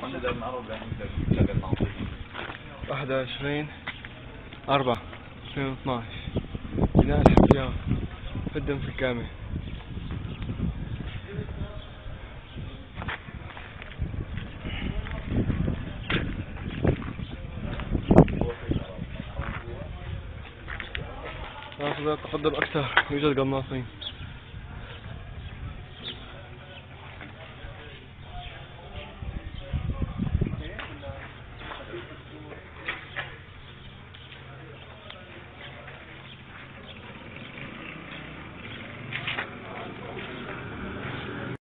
21/4/2012 بناء الحفياء هدم في الكامل. تقدم أكثر، يوجد قناصين.